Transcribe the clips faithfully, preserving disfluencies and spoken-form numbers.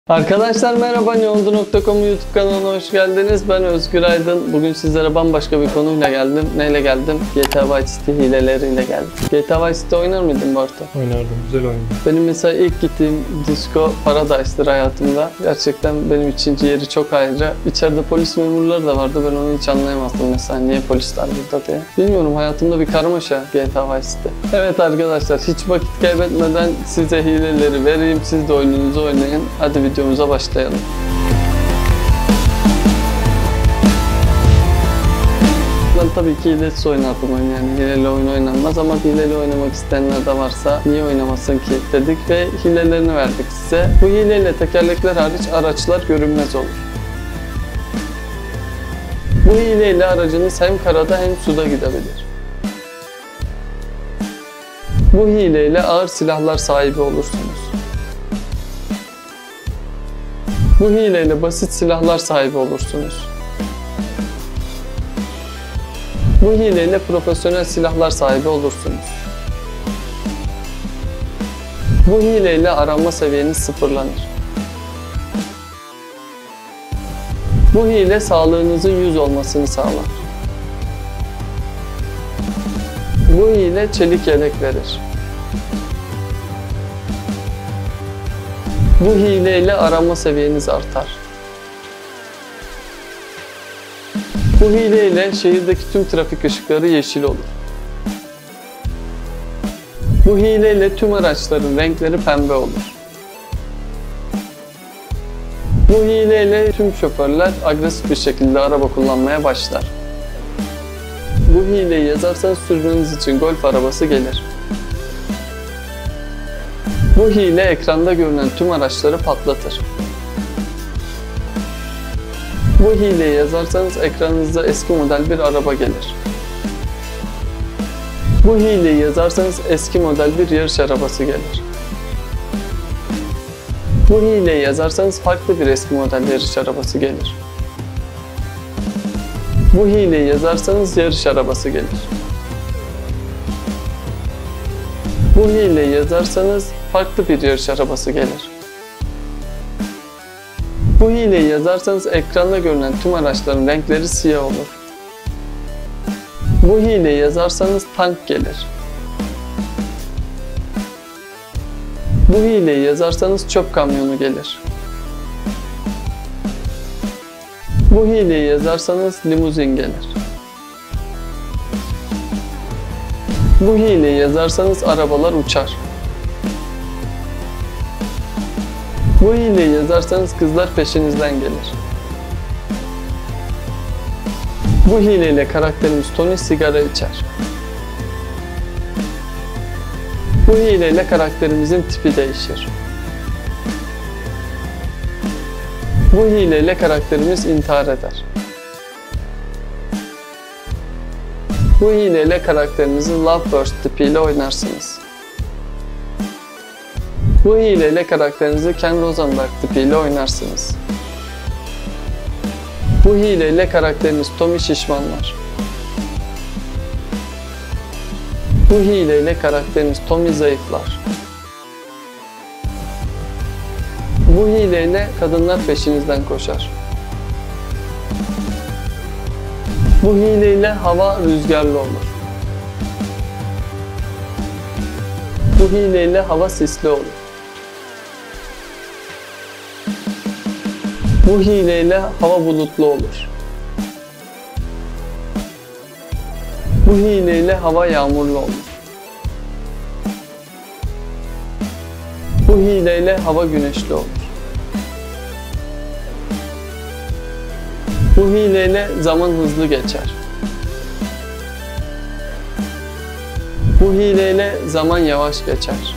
Arkadaşlar merhaba, ne oldu nokta com YouTube kanalına hoş geldiniz. Ben Özgür Aydın. Bugün sizlere bambaşka bir konuyla geldim. Neyle geldim? G T A Vice City hileleriyle geldim. G T A Vice City oynar mıydın bu arada? Oynardım, güzel oyun. Benim mesela ilk gittiğim disco Paradise'dır hayatımda. Gerçekten benim için yeri çok ayrı. İçeride polis memurları da vardı. Ben onu hiç anlayamazdım mesela, niye polisler burada diye. Bilmiyorum, hayatımda bir karmaşa G T A Vice City. Evet arkadaşlar, hiç vakit kaybetmeden size hileleri vereyim. Siz de oyununuzu oynayın. Hadi videomuza başlayalım. Ben tabii ki hilesiz oynardım oyunu, yani hileli oyun oynanmaz, ama hileli oynamak isteyenler de varsa niye oynamasın ki dedik ve hilelerini verdik size. Bu hileyle tekerlekler hariç araçlar görünmez olur. Bu hileyle aracınız hem karada hem suda gidebilir. Bu hileyle ağır silahlar sahibi olursunuz. Bu hileyle basit silahlar sahibi olursunuz. Bu hileyle profesyonel silahlar sahibi olursunuz. Bu hileyle aranma seviyeniz sıfırlanır. Bu hile sağlığınızın yüz olmasını sağlar. Bu hile çelik yelek verir. Bu hileyle aranma seviyeniz artar. Bu hileyle şehirdeki tüm trafik ışıkları yeşil olur. Bu hileyle tüm araçların renkleri pembe olur. Bu hileyle tüm şoförler agresif bir şekilde araba kullanmaya başlar. Bu hileyi yazarsanız sürmeniz için golf arabası gelir. Bu hile ekranda görünen tüm araçları patlatır. Bu hileyi yazarsanız ekranınızda eski model bir araba gelir. Bu hileyi yazarsanız eski model bir yarış arabası gelir. Bu hileyi yazarsanız farklı bir eski model yarış arabası gelir. Bu hileyi yazarsanız yarış arabası gelir. Bu hileyi yazarsanız farklı bir yarış arabası gelir. Bu hileyi yazarsanız ekranda görünen tüm araçların renkleri siyah olur. Bu hileyi yazarsanız tank gelir. Bu hileyi yazarsanız çöp kamyonu gelir. Bu hileyi yazarsanız limuzin gelir. Bu hileyi yazarsanız arabalar uçar. Bu hileyi yazarsanız kızlar peşinizden gelir. Bu hileyle karakterimiz Tony sigara içer. Bu hileyle karakterimizin tipi değişir. Bu hileyle karakterimiz intihar eder. Bu hileyle karakterinizin Loveburst tipiyle oynarsınız. Bu hileyle karakterinizi Ken Rosenberg tipiyle oynarsınız. Bu hileyle karakteriniz Tommy şişmanlar. Bu hileyle karakteriniz Tommy zayıflar. Bu hileyle kadınlar peşinizden koşar. Bu hileyle hava rüzgarlı olur. Bu hileyle hava sisli olur. Bu hileyle hava bulutlu olur. Bu hileyle hava yağmurlu olur. Bu hileyle hava güneşli olur. Bu hileyle zaman hızlı geçer. Bu hileyle zaman yavaş geçer.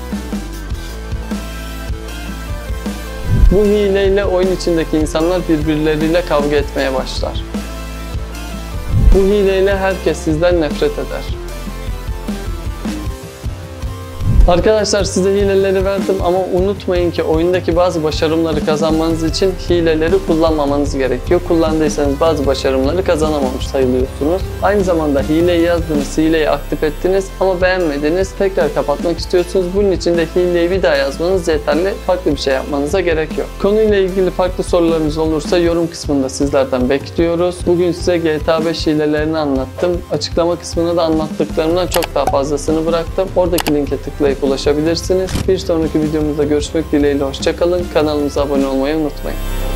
Bu hileyle oyun içindeki insanlar birbirleriyle kavga etmeye başlar. Bu hileyle herkes sizden nefret eder. Arkadaşlar size hileleri verdim ama unutmayın ki oyundaki bazı başarımları kazanmanız için hileleri kullanmamanız gerekiyor. Kullandıysanız bazı başarımları kazanamamış sayılıyorsunuz. Aynı zamanda hileyi yazdınız, hileyi aktif ettiniz ama beğenmediniz. Tekrar kapatmak istiyorsunuz. Bunun için de hileyi bir daha yazmanız yeterli. Farklı bir şey yapmanıza gerek yok. Konuyla ilgili farklı sorularınız olursa yorum kısmında sizlerden bekliyoruz. Bugün size G T A beş hilelerini anlattım. Açıklama kısmına da anlattıklarımdan çok daha fazlasını bıraktım. Oradaki linke tıklayıp ulaşabilirsiniz. Bir sonraki videomuzda görüşmek dileğiyle. Hoşça kalın. Kanalımıza abone olmayı unutmayın.